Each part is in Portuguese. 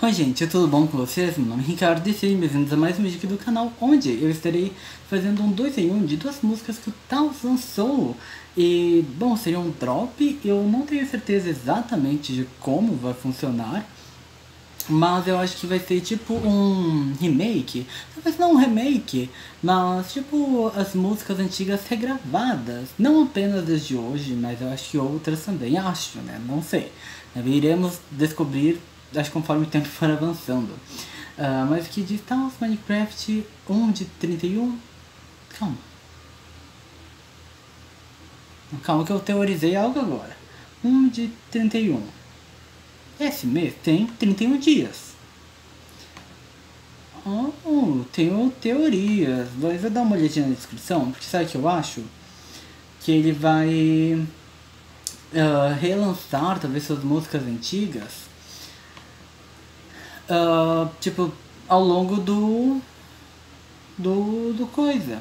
Oi gente, tudo bom com vocês? Meu nome é Ricardo e sejam bem-vindos a mais um vídeo aqui do canal, onde eu estarei fazendo um 2 em 1 de duas músicas que o Taos lançou. E, bom, seria um drop, eu não tenho certeza exatamente de como vai funcionar, mas eu acho que vai ser tipo um remake, talvez não um remake, mas tipo as músicas antigas regravadas, não apenas as de hoje, mas eu acho que outras também, acho, né, não sei, iremos descobrir, acho, conforme o tempo for avançando. Mas que diz Taos Minecraft 1 de 31, calma, calma que eu teorizei algo agora, 1 de 31. Esse mês tem 31 dias. Tenho teorias. Vou dar uma olhadinha na descrição, porque sabe o que eu acho? Que ele vai relançar talvez suas músicas antigas, tipo, ao longo do coisa.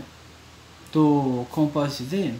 Como posso dizer?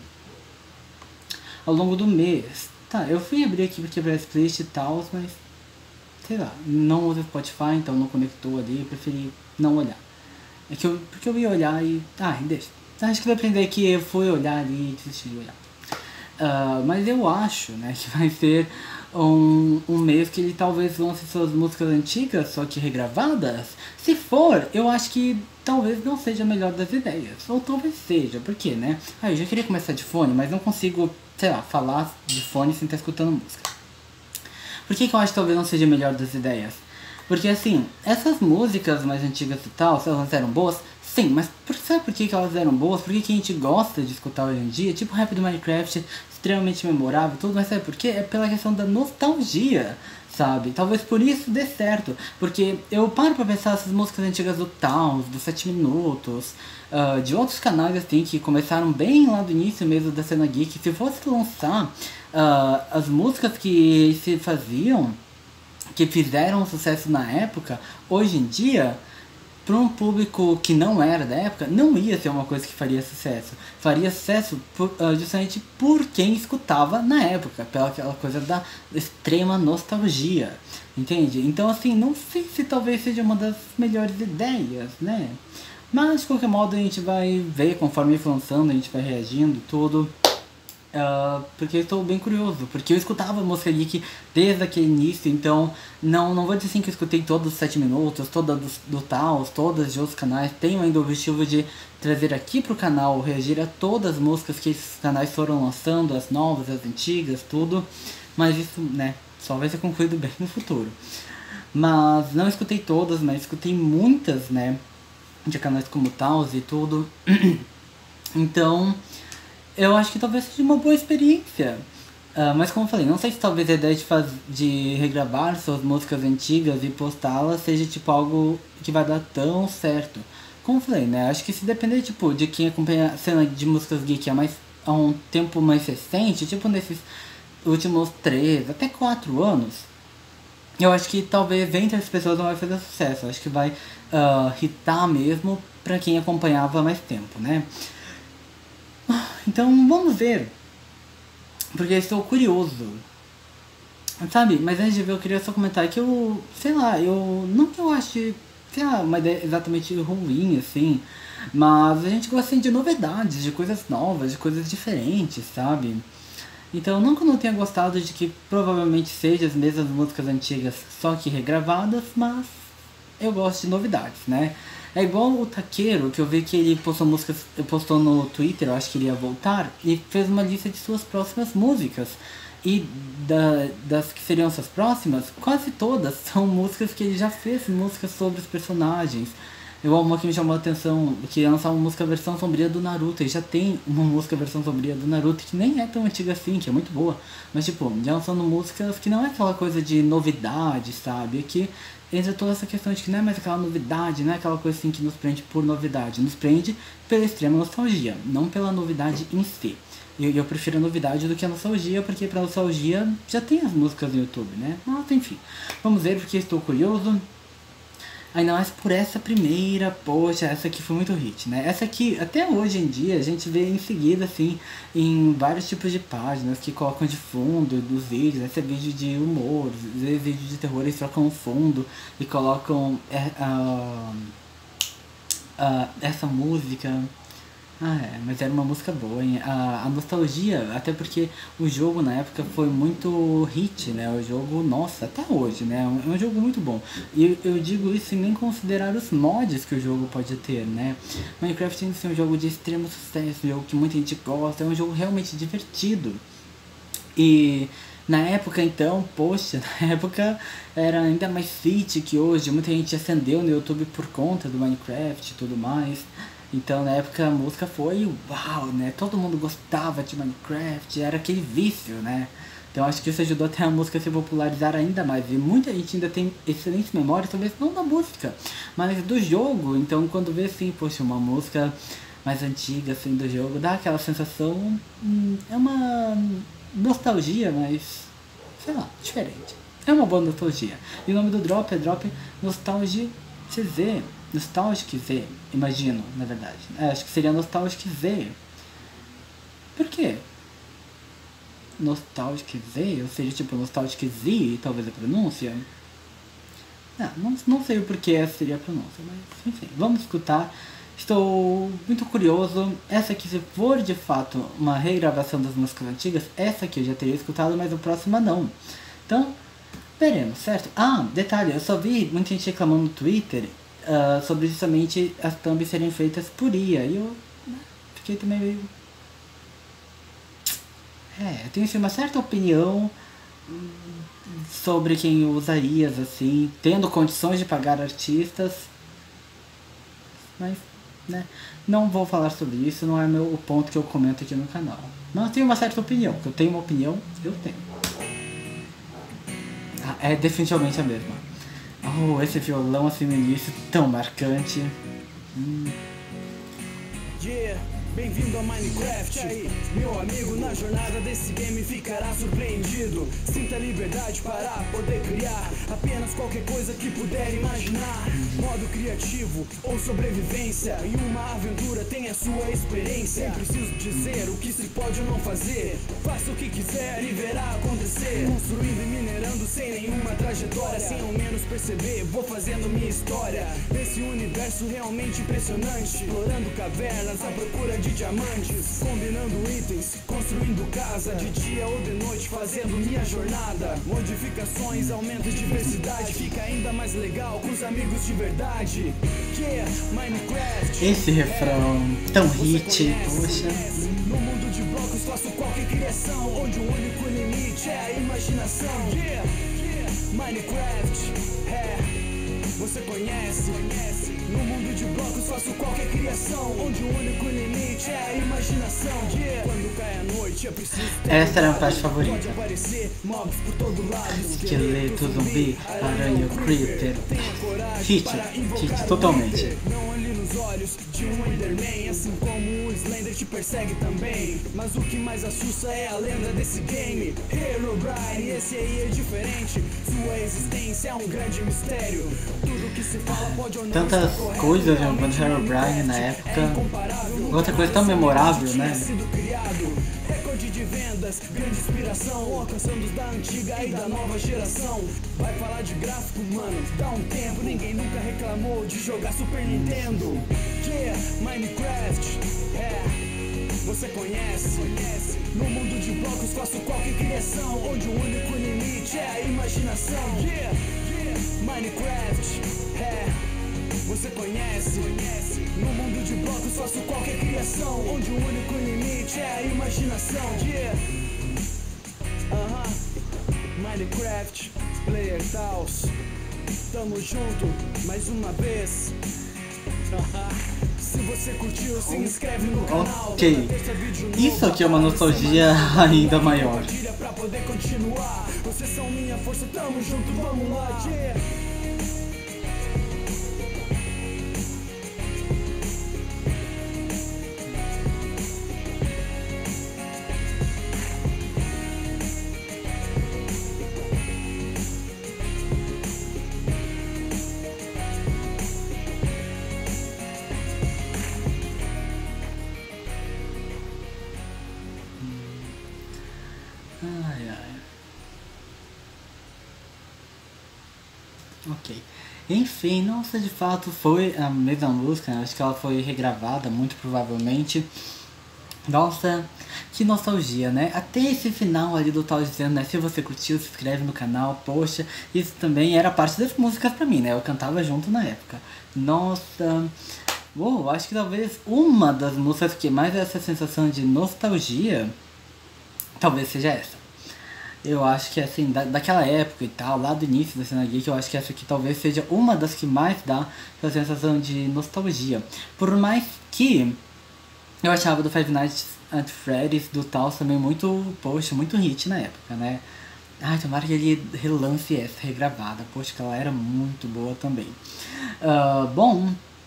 Ao longo do mês. Tá, eu fui abrir aqui porque quebrar esse playlist e tal, mas sei lá, não uso Spotify, então não conectou ali, preferi não olhar. Porque eu ia olhar e... deixa. Acho que vai aprender que eu fui olhar ali e desisti de olhar. Mas eu acho, né, que vai ser um mês que ele talvez lance suas músicas antigas, só que regravadas. Se for, eu acho que talvez não seja a melhor das ideias. Ou talvez seja, por quê, né? Eu já queria começar de fone, mas não consigo, sei lá, falar de fone sem estar escutando música. Por que eu acho que talvez não seja a melhor das ideias? Porque assim, essas músicas mais antigas e tal, se elas eram boas, sim, mas sabe por que elas eram boas? Por que a gente gosta de escutar hoje em dia? Tipo o rap do Minecraft, extremamente memorável, tudo, mas sabe por quê? É pela questão da nostalgia, sabe? Talvez por isso dê certo, porque eu paro pra pensar essas músicas antigas do Taos, dos 7 minutos, de outros canais assim que começaram bem lá do início mesmo da cena geek. Se fosse lançar as músicas que se faziam, que fizeram sucesso na época, hoje em dia, para um público que não era da época, não ia ser uma coisa que faria sucesso. Faria sucesso justamente por quem escutava na época, pela aquela coisa da extrema nostalgia, entende? Então assim, não sei se talvez seja uma das melhores ideias, né? Mas de qualquer modo a gente vai ver conforme for lançando, a gente vai reagindo tudo. Porque eu estou bem curioso, porque eu escutava a música geek desde aquele início, então não vou dizer assim que eu escutei todos os 7 minutos, todas do Taos, todas de outros canais. Tenho ainda o objetivo de trazer aqui pro canal, reagir a todas as músicas que esses canais foram lançando, as novas, as antigas, tudo, mas isso, né, só vai ser concluído bem no futuro. Mas não escutei todas, mas escutei muitas, né, de canais como Taos e tudo, então eu acho que talvez seja uma boa experiência. Mas como eu falei, não sei se talvez a ideia de regravar suas músicas antigas e postá-las seja tipo algo que vai dar tão certo. Como eu falei, né? Acho que se depender tipo, de quem acompanha a cena de músicas geek há um tempo mais recente, tipo nesses últimos 3 até 4 anos, eu acho que talvez entre as pessoas não vai fazer sucesso. Eu acho que vai hitar mesmo pra quem acompanhava há mais tempo, né? Então vamos ver, porque eu estou curioso, sabe? Mas antes de ver eu queria só comentar que eu, sei lá, não que eu ache, sei lá, uma ideia exatamente ruim, assim, mas a gente gosta assim, de novidades, de coisas novas, de coisas diferentes, sabe? Então não que eu não tenha gostado de que provavelmente sejam as mesmas músicas antigas, só que regravadas, mas eu gosto de novidades, né? É igual o Taqueiro, que eu vi que ele postou no Twitter, eu acho que ele ia voltar, e fez uma lista de suas próximas músicas. E das que seriam suas próximas, quase todas são músicas que ele já fez, músicas sobre os personagens. Igual uma que me chamou a atenção, que ia lançar uma música versão sombria do Naruto, e já tem uma música versão sombria do Naruto, que nem é tão antiga assim, que é muito boa. Mas tipo, já lançando músicas que não é aquela coisa de novidade, sabe? Que entra toda essa questão de que não é mais aquela novidade, não é aquela coisa assim que nos prende por novidade, nos prende pela extrema nostalgia, não pela novidade em si. Eu prefiro a novidade do que a nostalgia, porque pra nostalgia já tem as músicas no YouTube, né? Mas enfim, vamos ver porque estou curioso. Ainda mais por essa primeira, poxa, essa aqui foi muito hit, né? Essa aqui, até hoje em dia, a gente vê em seguida, assim, em vários tipos de páginas que colocam de fundo dos vídeos. Esse é vídeo de humor, às vezes vídeo de terror, eles trocam o fundo e colocam essa música. Mas era uma música boa, hein? A nostalgia, até porque o jogo na época foi muito hit, né? O jogo, nossa, até hoje, né? É um jogo muito bom. E eu digo isso sem nem considerar os mods que o jogo pode ter, né? Minecraft tem que ser um jogo de extremo sucesso, um jogo que muita gente gosta, é um jogo realmente divertido. E na época então, poxa, na época era ainda mais fit que hoje, muita gente acendeu no YouTube por conta do Minecraft e tudo mais. Então na época a música foi uau, né? Todo mundo gostava de Minecraft, era aquele vício, né? Então acho que isso ajudou até a música a se popularizar ainda mais. E muita gente ainda tem excelentes memórias, talvez não da música, mas do jogo. Então quando vê assim, poxa, uma música mais antiga assim do jogo, dá aquela sensação, é uma nostalgia, mas sei lá, diferente. É uma boa nostalgia. E o nome do drop é Drop Nostalgic Z. Nostalgic Z, imagino, na verdade. Acho que seria Nostalgic Z. Por quê? Nostalgic Z? Ou seja, tipo Nostalgic Z, talvez a pronúncia? Não sei o porquê essa seria a pronúncia, mas enfim, vamos escutar. Estou muito curioso. Essa aqui, se for de fato uma regravação das músicas antigas, essa aqui eu já teria escutado, mas a próxima não. Então, veremos, certo? Detalhe, eu só vi muita gente reclamando no Twitter sobre justamente as thumbs serem feitas por IA. E eu fiquei também meio... eu tenho assim, uma certa opinião sobre quem usa IAs, assim, tendo condições de pagar artistas. Mas, né, não vou falar sobre isso, não é o ponto que eu comento aqui no canal. Mas eu tenho uma certa opinião, que eu tenho uma opinião, eu tenho. É definitivamente a mesma. Esse violão assim no início, tão marcante. Bem-vindo a Minecraft, aí, meu amigo, na jornada desse game ficará surpreendido. Sinta liberdade para poder criar apenas qualquer coisa que puder imaginar. Modo criativo ou sobrevivência, e uma aventura tem a sua experiência. Nem preciso dizer o que se pode ou não fazer, faça o que quiser e verá acontecer. Construindo e minerando sem nenhuma trajetória, sem ao menos perceber, vou fazendo minha história. Nesse universo realmente impressionante, explorando cavernas à procura de diamantes, combinando itens, construindo casa, de dia ou de noite, fazendo minha jornada. Modificações, aumento de diversidade, fica ainda mais legal com os amigos de verdade. Minecraft. Esse refrão tão hit, poxa. No mundo de blocos faço qualquer criação, onde o único limite é a imaginação. Minecraft, você conhece? No mundo de blocos faço qualquer criação, onde o único limite é a imaginação. Quando cai a noite é preciso ter essa era a parte favorita. Pode aparecer mobs por todo lado, Esqueleto, zumbi, aranha, creeper. Hit totalmente. Não olhe nos olhos de um Enderman, assim como o Slender te persegue também. Mas o que mais assusta é a lenda desse game. Herobrine, esse aí é diferente, sua existência é um grande mistério. Tudo que se fala pode ou não Tantas coisas envolvendo Herobrine na época. Outra coisa tão memorável, né? Recorde de vendas, grande inspiração, alcançando os da antiga e da nova geração. Vai falar de gráfico, mano, dá um tempo, ninguém nunca reclamou de jogar Super Nintendo. Minecraft, você conhece? No mundo de blocos faço qualquer criação, onde o único limite é a imaginação. Minecraft, você conhece? No mundo de blocos faço qualquer criação, onde o único limite é a imaginação. Minecraft, Player Taos, tamo junto mais uma vez. Se você curtiu, se inscreve no canal. Ok, isso aqui é uma nostalgia ainda maior. Compartilha pra poder continuar. Vocês são minha força, tamo junto, vamos lá. Enfim, nossa, de fato foi a mesma música, né? Acho que ela foi regravada, muito provavelmente. Nossa, que nostalgia, né? Até esse final ali do tal dizendo, né? Se você curtiu, se inscreve no canal, poxa. Isso também era parte das músicas pra mim, né? Eu cantava junto na época. Nossa, uou, acho que talvez uma das músicas que mais dá essa sensação de nostalgia, talvez seja essa. Eu acho que assim, daquela época e tal, lá do início da cena geek, eu acho que essa aqui talvez seja uma das que mais dá essa sensação de nostalgia. Por mais que eu achava do Five Nights at Freddy's do Taos também muito, poxa, muito hit na época, né? Ai, tomara que ele relance essa regravada, poxa, que ela era muito boa também. Bom,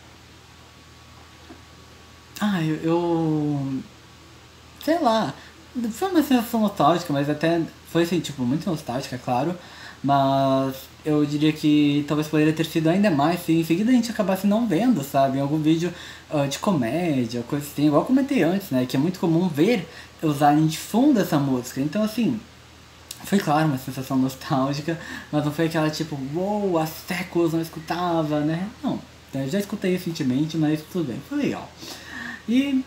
eu sei lá, foi uma sensação nostálgica, mas até foi assim, tipo, muito nostálgica, claro. Mas eu diria que talvez poderia ter sido ainda mais se em seguida a gente acabasse não vendo, sabe? Em algum vídeo de comédia, coisa assim, igual eu comentei antes, né? Que é muito comum ver usarem de fundo essa música. Então assim, foi claro uma sensação nostálgica, mas não foi aquela tipo, uou, há séculos não escutava, né? Não, eu já escutei recentemente, mas tudo bem, foi legal. E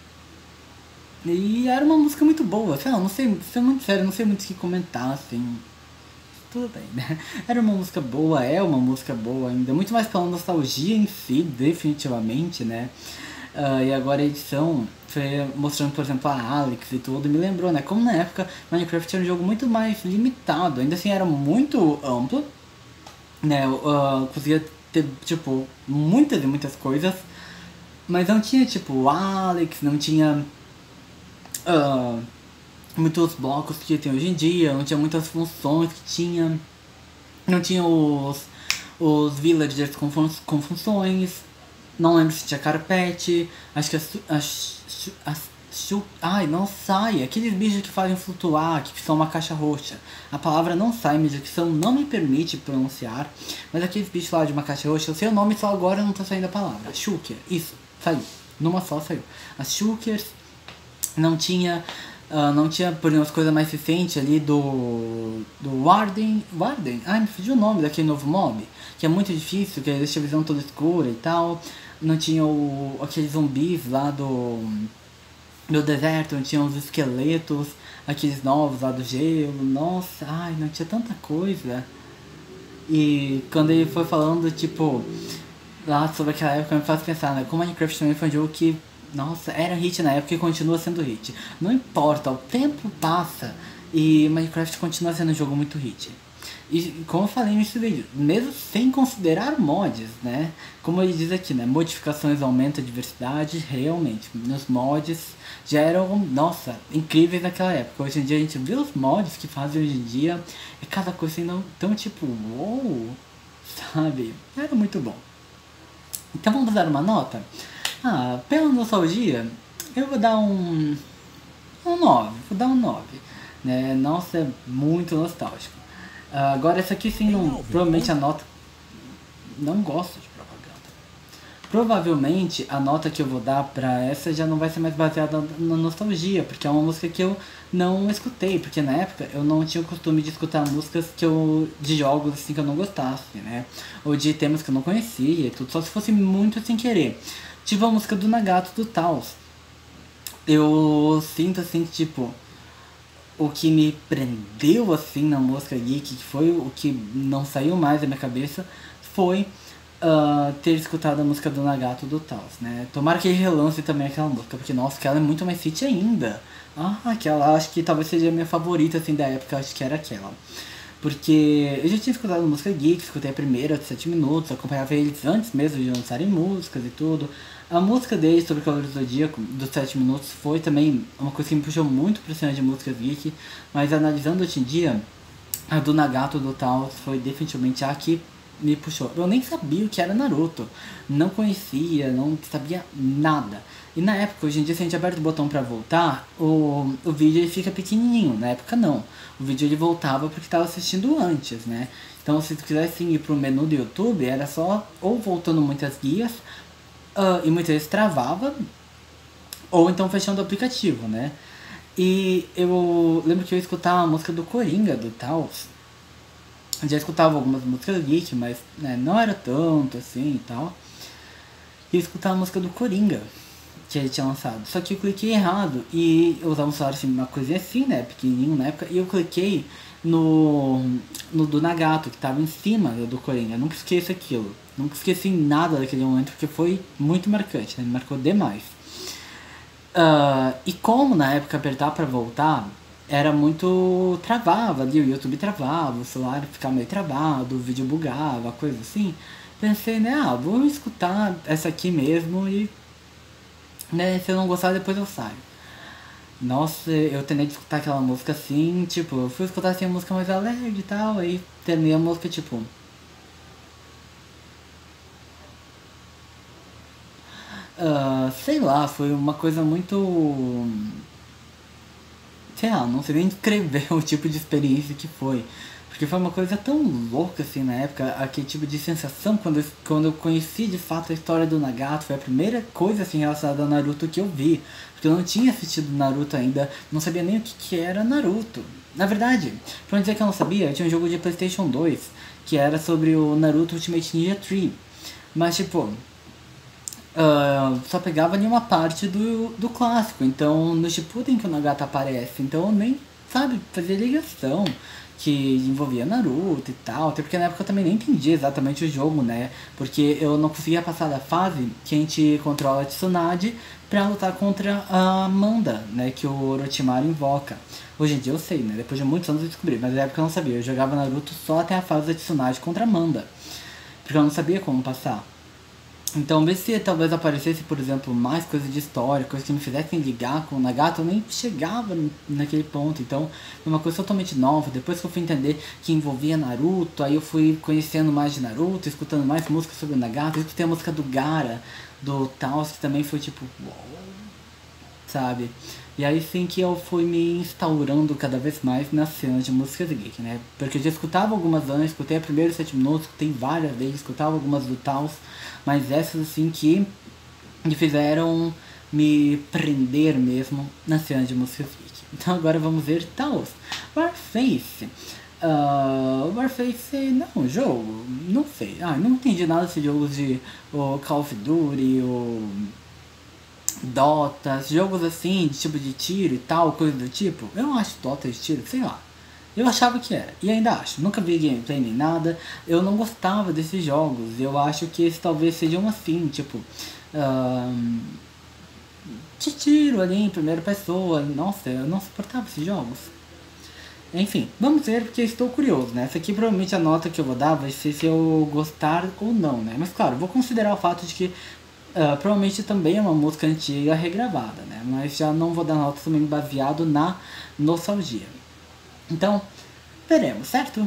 era uma música muito boa, sei lá, não sei, ser muito sério, não sei muito o que comentar, assim. Tudo bem, né? Era uma música boa, é uma música boa ainda, muito mais pela nostalgia em si, definitivamente, né? E agora a edição foi mostrando, por exemplo, a Alex e tudo, me lembrou, né? Como na época Minecraft era um jogo muito mais limitado, ainda assim era muito amplo, né? Conseguia ter, tipo, muitas e muitas coisas, mas não tinha, tipo, o Alex, não tinha muitos blocos que tem hoje em dia, não tinha muitas funções que tinha, não tinha os villagers com funções, não lembro se tinha carpete, acho que ai, não sai, aqueles bichos que fazem flutuar, que são uma caixa roxa, a palavra não sai, minha dicção não me permite pronunciar, mas aqueles bichos lá de uma caixa roxa, eu sei o nome só agora não tá saindo a palavra, Shulker, isso, saiu, numa só saiu, as Shulkers. Não tinha, por exemplo, as coisas mais recentes ali do Warden, ai, me fugiu o nome daquele novo mob, que é muito difícil, que deixa a visão toda escura e tal. Não tinha aqueles zumbis lá do deserto, não tinha os esqueletos, aqueles novos lá do gelo, nossa, ai, não tinha tanta coisa. E quando ele foi falando, tipo, lá sobre aquela época, me faz pensar, né, como Minecraft também foi um jogo que, nossa, era hit na época e continua sendo hit. Não importa, o tempo passa e Minecraft continua sendo um jogo muito hit. E como eu falei nesse vídeo, mesmo sem considerar mods, né? Como ele diz aqui, né? Modificações aumentam a diversidade, realmente. Nos mods já eram, nossa, incríveis naquela época. Hoje em dia a gente vê os mods que fazem hoje em dia e cada coisa assim, tão tipo, uou, sabe? Era muito bom. Então vamos dar uma nota? Pela nostalgia, eu vou dar um 9, vou dar um 9, né? Nossa, é muito nostálgico. Agora essa aqui sim, provavelmente a nota, não gosto de propaganda. Provavelmente a nota que eu vou dar pra essa já não vai ser mais baseada na nostalgia, porque é uma música que eu não escutei, porque na época eu não tinha o costume de escutar músicas de jogos assim que eu não gostasse, né? Ou de temas que eu não conhecia e tudo, só se fosse muito sem querer. Tipo a música do Nagato do Taos. Eu sinto assim, tipo, o que me prendeu assim na música geek, que foi o que não saiu mais da minha cabeça, foi ter escutado a música do Nagato do Taos, né? Tomara que ele relance também aquela música, porque nossa, aquela é muito mais hit ainda. Aquela acho que talvez seja a minha favorita assim da época, acho que era aquela. Porque eu já tinha escutado música geek, escutei a primeira de 7 minutos, acompanhava eles antes mesmo de lançarem músicas e tudo. A música deles sobre o Cavaleiro do Zodíaco, dos 7 minutos, foi também uma coisa que me puxou muito pra cena de música geek. Mas analisando hoje em dia, a do Nagato do Taos foi definitivamente a que me puxou. Eu nem sabia o que era Naruto, não conhecia, não sabia nada. E na época, hoje em dia, se a gente aperta o botão pra voltar, o vídeo ele fica pequenininho. Na época não, o vídeo ele voltava porque estava assistindo antes, né? Então se tu quisesse ir pro menu do YouTube, era só ou voltando muitas guias, e muitas vezes travava, ou então fechando o aplicativo, né? E eu lembro que eu escutava a música do Coringa, do Taos, já escutava algumas músicas geek, mas né, não era tanto assim e tal. E eu escutava a música do Coringa, que ele tinha lançado. Só que eu cliquei errado e eu usava um celular assim, uma coisinha assim, né, pequenininho na época, e eu cliquei no do Nagato, que tava em cima do Coringa. Eu nunca esqueço aquilo. Nunca esqueci nada daquele momento, porque foi muito marcante, né, me marcou demais. E como na época apertar pra voltar era muito. Travava ali, o YouTube travava, o celular ficava meio travado, o vídeo bugava, coisa assim. Pensei, né, vou escutar essa aqui mesmo e, né, se eu não gostar depois eu saio. Nossa, eu terminei de escutar aquela música assim, tipo, eu fui escutar assim a música mais alegre e tal, aí terminei a música tipo. Sei lá, foi uma coisa muito. Sei lá, não sei nem descrever o tipo de experiência que foi. Porque foi uma coisa tão louca assim na época, aquele tipo de sensação quando eu conheci de fato a história do Nagato, foi a primeira coisa assim relacionada a Naruto que eu vi. Porque eu não tinha assistido Naruto ainda, não sabia nem o que era Naruto. Na verdade, pra não dizer que eu não sabia, tinha um jogo de PlayStation 2 que era sobre o Naruto Ultimate Ninja 3. Mas tipo, só pegava ali uma parte do clássico. Então no Shippuden que o Nagato aparece, então eu nem, sabe, fazia ligação que envolvia Naruto e tal, até porque na época eu também nem entendia exatamente o jogo, né, porque eu não conseguia passar da fase que a gente controla a Tsunade pra lutar contra a Amanda, né, que o Orochimaru invoca. Hoje em dia eu sei, né, depois de muitos anos eu descobri, mas na época eu não sabia, eu jogava Naruto só até a fase da Tsunade contra a Amanda, porque eu não sabia como passar. Então, ver se talvez aparecesse, por exemplo, mais coisas de história, coisas que me fizessem ligar com o Nagato, eu nem chegava naquele ponto. Então, foi uma coisa totalmente nova. Depois que eu fui entender que envolvia Naruto, aí eu fui conhecendo mais de Naruto, escutando mais músicas sobre o Nagato. Eu escutei a música do Gaara, do Taos, que também foi tipo, uou, sabe? E aí sim que eu fui me instaurando cada vez mais na cena de músicas geek, né? Porque eu já escutava algumas antes, escutei a primeira e 7 minutos, escutei várias deles, escutava algumas do Taos, mas essas assim que me fizeram me prender mesmo na cena de músicas geek. Então agora vamos ver Taos. Warface. Warface, não, jogo, não sei. Não entendi nada desses jogos de Call of Duty, Dota, jogos assim, de tipo de tiro e tal, coisa do tipo. Eu não acho Dota de tiro, sei lá. Eu achava que era, e ainda acho. Nunca vi gameplay nem nada. Eu não gostava desses jogos. Eu acho que esses talvez sejam assim, tipo, de tiro ali em primeira pessoa. Nossa, eu não suportava esses jogos. Enfim, vamos ver, porque eu estou curioso, né? Essa aqui provavelmente a nota que eu vou dar vai ser se eu gostar ou não, né? Mas claro, vou considerar o fato de que provavelmente também é uma música antiga regravada, né? Mas já não vou dar nota também baseado na nostalgia. Então, veremos, certo?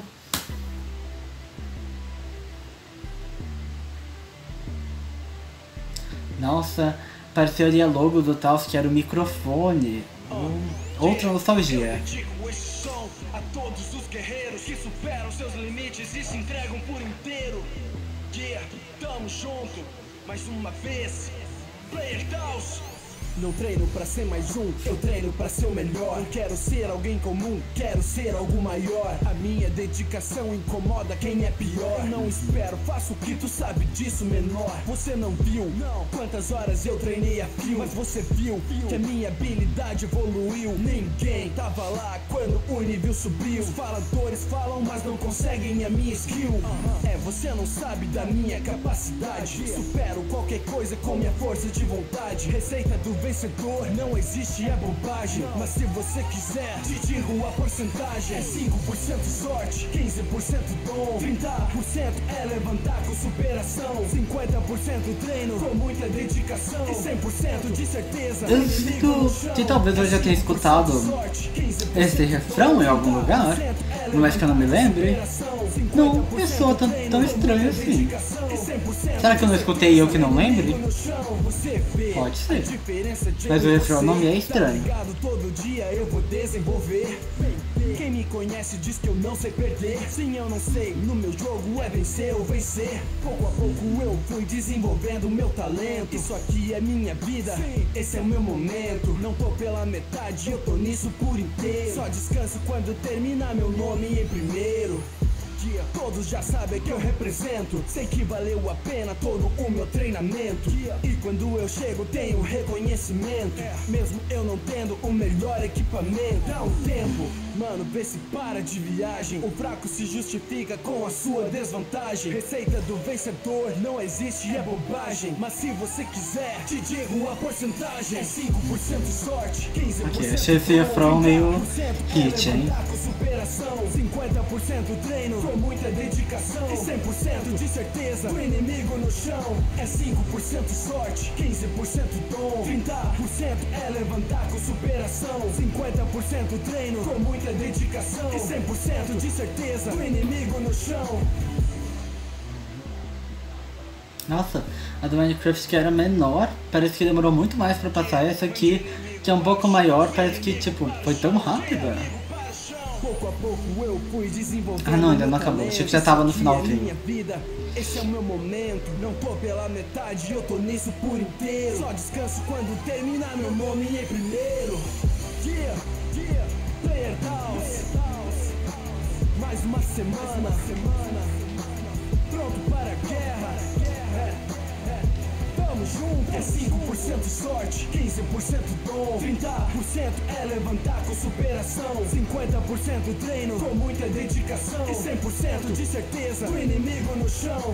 Nossa, pareceu ali a logo do Taos, que era o microfone. Outra nostalgia. A todos os guerreiros que superam seus limites e se entregam por inteiro. Tamo junto, mais uma vez. Player Taos. Não treino pra ser mais um, eu treino pra ser o melhor. Não quero ser alguém comum, quero ser algo maior. A minha dedicação incomoda quem é pior. Eu não espero, faço o que tu sabe disso, menor. Você não viu, quantas horas eu treinei a fio. Mas você viu que a minha habilidade evoluiu. Ninguém tava lá quando o nível subiu. Os faladores falam, mas não conseguem a minha skill. Você não sabe da minha capacidade. Supero qualquer coisa com minha força de vontade. Receita do vencedor, não existe a bobagem. Mas se você quiser, te digo a porcentagem. É 5% sorte, 15% dom, 30% é levantar com superação, 50% treino com muita dedicação e 100% de certeza. Eu sinto que talvez eu já tenha escutado esse refrão em algum lugar, mas que eu não me lembre. Não, eu sou tão estranho assim. Será que eu não escutei e eu que não lembre? Pode ser. Mas o refrão não me é estranho. Todo dia eu vou desenvolver. Quem me conhece diz que eu não sei perder. Sim, eu não sei, no meu jogo é vencer ou vencer. Pouco a pouco eu fui desenvolvendo meu talento. Isso aqui é minha vida, esse é o meu momento. Não tô pela metade, eu tô nisso por inteiro. Só descanso quando terminar meu nome em primeiro. Todos já sabem que eu represento. Sei que valeu a pena todo o meu treinamento. E quando eu chego tenho reconhecimento. Mesmo eu não tendo o melhor equipamento. Dá um tempo, mano, vê se para de viagem. O fraco se justifica com a sua desvantagem. Receita do vencedor não existe, é bobagem. Mas se você quiser, te digo a porcentagem. É 5% sorte, 15% Ok, achei esse refrão meio hit, hein? superação, 50% treino com muita dedicação e 100% de certeza do inimigo no chão. É 5% sorte, 15% dom, 30% é levantar com superação, 50% treino com muita dedicação e 100% de certeza do inimigo no chão. Nossa, a do Minecraft que era menor, parece que demorou muito mais pra passar. Essa aqui, que é um pouco maior, parece que tipo, foi tão rápida. Pouco a pouco eu fui desenvolvendo. Ah não, ainda não acabou, achei que já tava no final dele. Esse é o meu momento, não tô pela metade, eu tô nisso por inteiro. Só descanso quando terminar meu nome em primeiro. Player House. Mais uma semana. Pronto para a guerra. Tamo junto. É 5% sorte, 15% dom, 30% é levantar com superação, 50% treino com muita dedicação e 100% de certeza do inimigo no chão.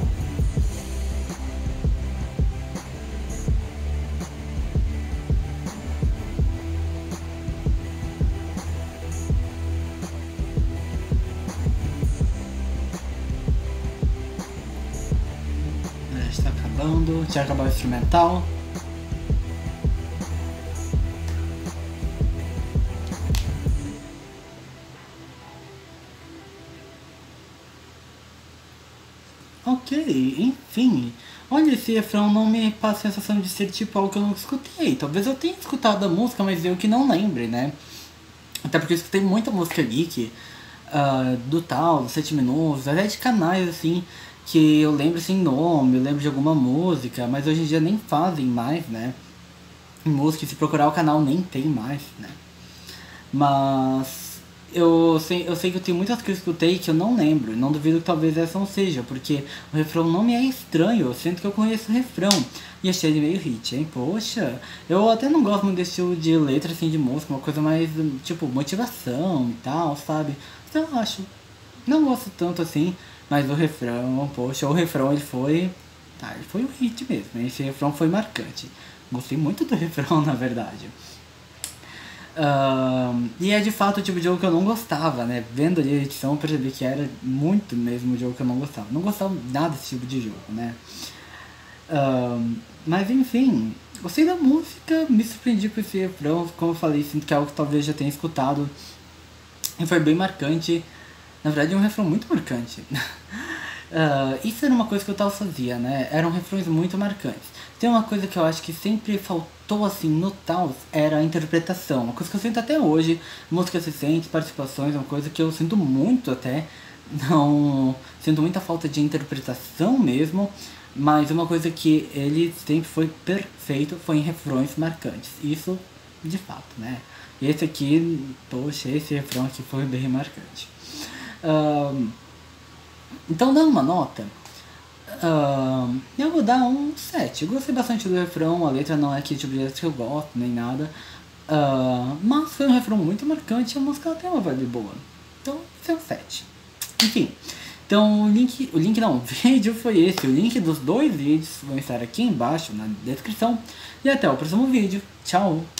Está acabando, já acabou o instrumental. Ok, enfim. Olha, esse refrão não me passa a sensação de ser tipo algo que eu não escutei. Talvez eu tenha escutado a música, mas eu que não lembre, né? Até porque eu escutei muita música geek, do tal, dos 7 minutos, até de canais assim, que eu lembro sem nome, eu lembro de alguma música, mas hoje em dia nem fazem mais, né? Música, se procurar o canal nem tem mais, né? Mas eu sei que eu tenho muitas que eu escutei que eu não lembro, não duvido que talvez essa não seja, porque o refrão não me é estranho, eu sinto que eu conheço o refrão. E achei ele meio hit, hein? Poxa, eu até não gosto muito desse estilo de letra assim de música, uma coisa mais tipo motivação e tal, sabe? Então eu acho, não gosto tanto assim, mas o refrão, poxa, o refrão ele foi um hit mesmo, né? Esse refrão foi marcante. Gostei muito do refrão, na verdade. E é de fato o tipo de jogo que eu não gostava, né? Vendo ali a edição eu percebi que era muito mesmo o jogo que eu não gostava. Não gostava nada desse tipo de jogo, né? Mas enfim, gostei da música, me surpreendi com esse refrão, como eu falei, sinto que é algo que talvez já tenha escutado. E foi bem marcante, na verdade é um refrão muito marcante. Isso era uma coisa que o Taos fazia, né? Eram refrões muito marcantes. Tem uma coisa que eu acho que sempre faltou assim no Taos, era a interpretação. Uma coisa que eu sinto até hoje, música assistente, participações, uma coisa que eu sinto muito até. Não sinto muita falta de interpretação mesmo, mas uma coisa que ele sempre foi perfeito foi em refrões marcantes. Isso de fato, né? Esse aqui, poxa, esse refrão aqui foi bem marcante. Então, dando uma nota, eu vou dar um 7. Eu gostei bastante do refrão, a letra não é aquele tipo de letra que eu gosto, nem nada. Mas foi um refrão muito marcante e a música tem uma vibe boa. Então, foi um 7. Enfim, então o vídeo foi esse. O link dos dois vídeos vão estar aqui embaixo na descrição. E até o próximo vídeo. Tchau!